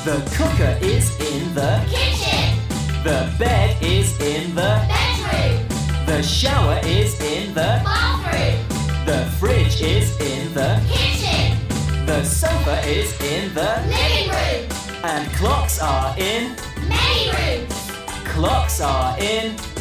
The cooker is in the kitchen. The bed is in the Bedroom. The shower is in the Bathroom. The fridge is in the Kitchen. The sofa is in the Living room. And clocks are in Many rooms. Clocks are in